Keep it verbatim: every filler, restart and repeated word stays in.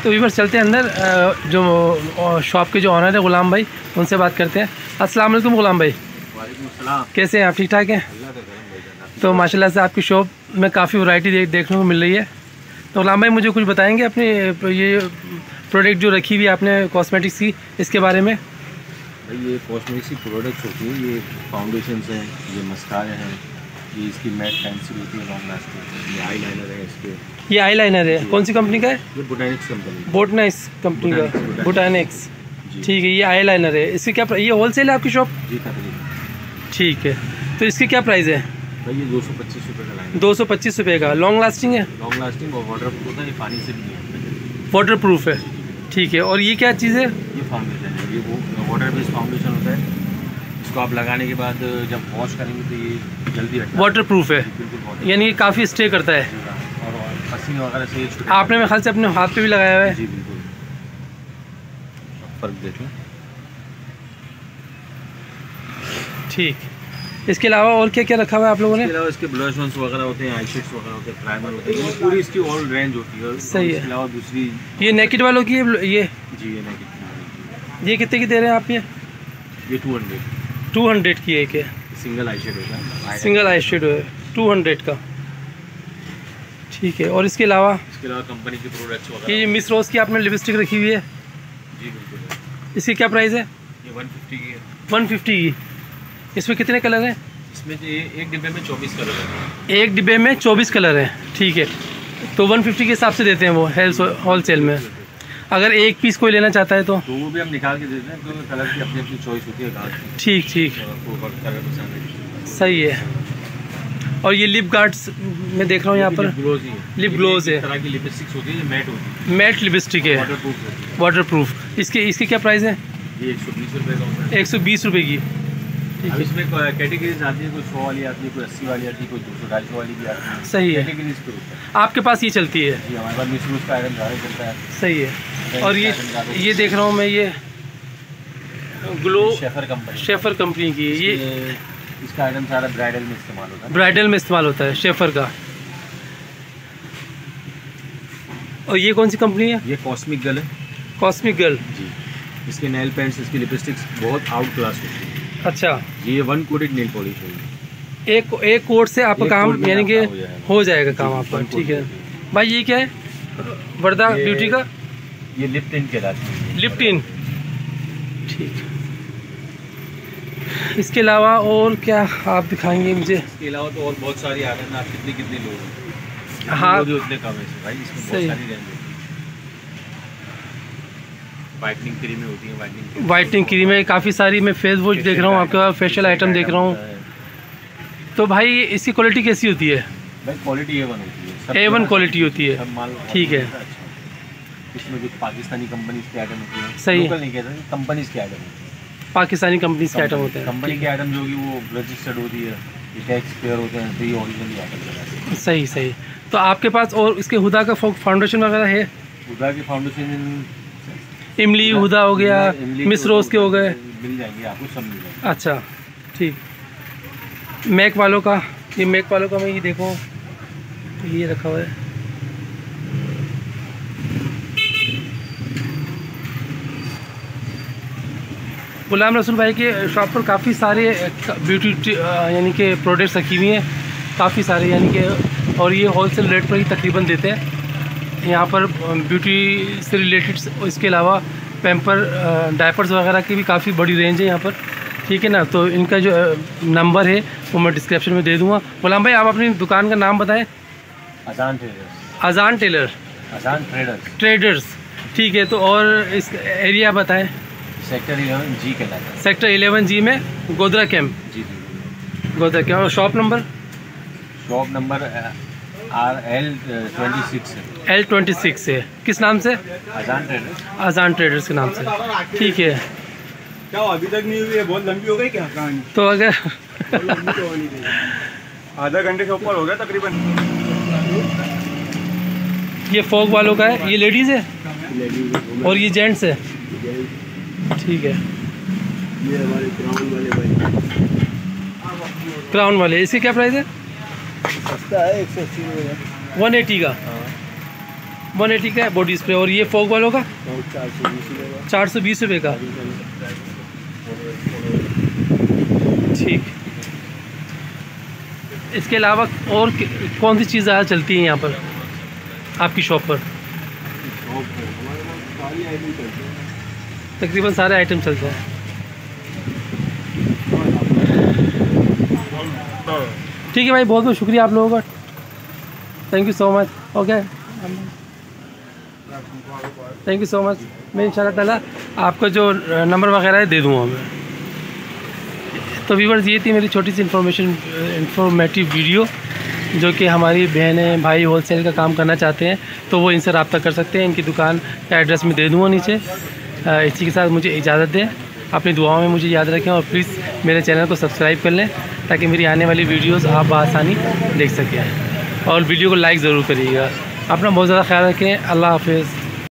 तो वीवर चलते हैं अंदर, जो शॉप के जो ऑनर है गुलाम भाई, उनसे बात करते हैं। अस्सलाम वालेकुम गुलाम भाई। वालेकुम अस्सलाम। कैसे हैं आप? ठीक ठाक हैं? तो माशाल्लाह से आपकी शॉप में काफ़ी वैरायटी देख देखने को मिल रही है। तो गुलाम भाई मुझे कुछ बताएंगे अपने ये प्रोडक्ट जो रखी हुई है आपने कॉस्मेटिक्स की, इसके बारे में? भाई ये कॉस्मेटिक्स की प्रोडक्ट्स होती है, ये फाउंडेशंस हैं, ये मस्कारे हैं, ये इसकी मैट पेंसिल होती है लॉन्ग लास्टिंग, ये आई लाइनर है इसके। ये आई लाइनर है, कौन सी कंपनी का है? ये बोटैनिक्स कंपनी। बोटनिक्स कंपनी का, बोटैनिक्स। ठीक है, ये आई लाइनर है। इसकी क्या, ये होलसेल है आपकी शॉप? जी तकरीबन। ठीक है, तो इसकी क्या प्राइस है? भाई ये दो सौ पच्चीस रुपये का लाइन। दो सौ पच्चीस रुपये का। लॉन्ग लास्टिंग है? लॉन्ग लास्टिंग और वाटर प्रूफ होता है, ये पानी से भी नहीं वाटर प्रूफ है। ठीक है, और ये क्या चीज़ है? ये फाउंडेशन है, ये वो वाटर बेस्ड फाउंडेशन होता है। इसको आप लगाने के बाद जब वॉश करेंगे तो ये जल्दी हटता है। वाटर प्रूफ है, बिल्कुल, यानी काफ़ी स्टे करता है। और पसीने वगैरह से ये छुटे। आपने मेरे ख्याल से अपने हाथ पे भी लगाया हुआ है। जी बिल्कुल, फर्क देखें। ठीक, इसके अलावा और क्या क्या रखा हुआ है आप लोगों ने? इसके अलावा इसके ब्लश ऑन्स वगैरह होते हैं, आई शेड्स वगैरह होते हैं, प्राइमर होते हैं, पूरी इसकी ऑल रेंज होती है। सही है। इसके अलावा दूसरी ये नेकेड वालों की है ये? जी ये नेकेड। ये कितने की दे रहे हैं आप? ये ये टू हंड्रेड टू हंड्रेड की एक है। सिंगल आई शेड होता है, सिंगल आई शेड है, टू हंड्रेड का। ठीक है, और इसके अलावा इसके अलावा कंपनी के प्रोडक्ट्स वगैरह। ये मिस रोज की आपने लिपस्टिक रखी हुई है? जी बिल्कुल। इसकी क्या प्राइस है? ये वन फिफ्टी की है। वन फिफ्टी की। इसमें कितने कलर हैं? इसमें ये एक डिब्बे में चौबीस कलर है। एक डिब्बे में चौबीस कलर हैं। ठीक है, तो वन फिफ्टी के हिसाब से देते हैं वो होल सेल में। अगर एक पीस कोई लेना चाहता है तो तो वो भी हम निकाल के देते हैं, क्योंकि कलर की अपनी अपनी चॉइस होती है। ठीक ठीक, कलर पसंद है। सही है। और ये लिप गार्ड्स मैं देख रहा हूँ यहाँ पर, लिप ग्लोज ही है। लिप ग्लोज है। इस तरह की लिपस्टिक्स होती है, ये मैट होती है। मैट लिपस्टिक है, वाटर प्रूफ होती है। Waterproof. इसके इसकी क्या प्राइस है? ये एक सौ बीस रुपये का होता है। एक सौ बीस रुपये की। अब इसमें कैटेगरीज आती है, कोई सौ वाली आती है, कोई अस्सी वाली आती है, कोई दो सौ ढाई सौ वाली भी आती है। सही है, कैटेगरीज पे होता है। आपके पास ये चलती है? जी हमारे पास मिसरूज का आइटम ज़्यादा चलता है। सही है। और ये ये देख रहा हूँ मैं, ये ग्लो शेफर कंपनी शेफर कंपनी की। ये इसका आइटम सारा ब्राइडल में इस्तेमाल होता है। ब्राइडल में इस्तेमाल होता है शेफर का। और ये कौन सी कंपनी है? ये कॉस्मिक गर्ल है। कॉस्मिक गर्ल जी, इसके नेल पेंट्स, इसकी लिपस्टिक्स बहुत आउट क्लास होती है। अच्छा, ये वन कोटेड नेल पॉलिश होगी। एक एक कोट से आपका काम यानी कि हो जाएगा काम आपका। ठीक है भाई, ये क्या है? वर्दा ब्यूटी का ये लिप टिन कहलाती है। Lip tin. ठीक, इसके अलावा और क्या आप दिखाएंगे मुझे? इसके अलावा तो और बहुत सारी आइटम, आप कितने कितने लोग? हाँ, उतने कम है भाई, इसमें बहुत सारी रेंज होती है। वाइटनिंग क्रीमें होती है, वाइटनिंग वाइटनिंग क्रीमें काफ़ी सारी। मैं फेस वॉश देख रहा हूँ आपका, फेशियल आइटम देख रहा हूँ। तो भाई इसकी क्वालिटी कैसी होती है? भाई क्वालिटी ए वन होती है, ए वन क्वालिटी होती है। ठीक है, इसमें कुछ पाकिस्तानी कंपनीज के आइटम होती है। सही, लोकल नहीं कहते, कंपनीज के आइटम होती है। पाकिस्तानी कंपनीज के आइटम होते हैं। कंपनी के आइटम जो कि वो रजिस्टर्ड होती है, ये टैक्स पेयर होते हैं, तो ये ओरिजिनल आइटम लगाते हैं। सही सही। तो आपके पास और इसके हुदा का फाउंडेशन वगैरह है? हुदा की फाउंडेशन, इमली हुदा हो गया, मिस रोज के हो गए, मिल जाएंगे आपको, सब मिल जाएंगे। अच्छा ठीक। मैक वालों का, ये मैक वालों का मैं ये देखो, तो ये रखा हुआ है। गुलाम रसूल भाई के शॉप पर काफ़ी सारे ब्यूटी यानी कि प्रोडक्ट्स रखी हुई हैं, काफ़ी सारे यानी कि, और ये होलसेल रेट पर ही तकरीबन देते हैं यहाँ पर ब्यूटी से रिलेटेड। इसके अलावा पैम्पर, डायपर्स वगैरह की भी काफ़ी बड़ी रेंज है यहाँ पर। ठीक है ना, तो इनका जो नंबर है वो मैं डिस्क्रिप्शन में दे दूँगा। गुलाम भाई आप अपनी दुकान का नाम बताएं। अजान ट्रेडर्स। अजान टेलर, अजान ट्रेडर्स ट्रेडर्स। ठीक है, तो और इस एरिया बताएं। सेक्टर इलेवन जी कहलाता है। सेक्टर इलेवन जी में गोदरा कैंप। जी जी, गोदरा कैंप। और shop number? Shop number R L twenty six है। एल ट्वेंटी सिक्स है। किस नाम से? अजान ट्रेडर्स। अजान ट्रेडर्स के नाम से। ठीक है, क्या अभी तक नहीं हुई है? बहुत लंबी हो गई क्या कहानी? तो अगर आधा घंटे से ऊपर हो गया तकरीबन। ये फोक वालों का है, ये लेडीज़ है और ये जेंट्स है। ठीक है, ये हमारे क्राउन वाले भाई, क्राउन वाले। इसकी क्या प्राइस है? सस्ता है, एक सौ अस्सी रुपये वन एटी का। वन एटी का बॉडी स्प्रे। और ये फॉग वालों का और चार सौ बीस रुपये का। चार सौ बीस रुपये का। ठीक। इसके अलावा और कौन सी चीज़ ज़्यादा चलती है यहाँ पर आपकी शॉप पर? हमारे पास सारी आइटम चलते हैं, तकरीबन सारे आइटम चलते हैं। ठीक है भाई, बहुत बहुत शुक्रिया आप लोगों का, thank you so much. Okay, thank you so much. मैं इंशाल्लाह ताला आपका जो नंबर वगैरह है दे दूँगा मैं। तो व्यूअर्स, ये थी मेरी छोटी सी इंफॉर्मेशन इंफॉर्मेटिव वीडियो, जो कि हमारी बहनें भाई होलसेल का काम करना चाहते हैं तो वो इनसे रब्ता कर सकते हैं। इनकी दुकान का एड्रेस मैं दे दूँगा नीचे। इसी के साथ मुझे इजाज़त दें, अपनी दुआओं में मुझे याद रखें और प्लीज़ मेरे चैनल को सब्सक्राइब कर लें ताकि मेरी आने वाली वीडियोस आप बआसानी देख सकें। और वीडियो को लाइक ज़रूर करिएगा। अपना बहुत ज़्यादा ख्याल रखें। अल्लाह हाफिज़।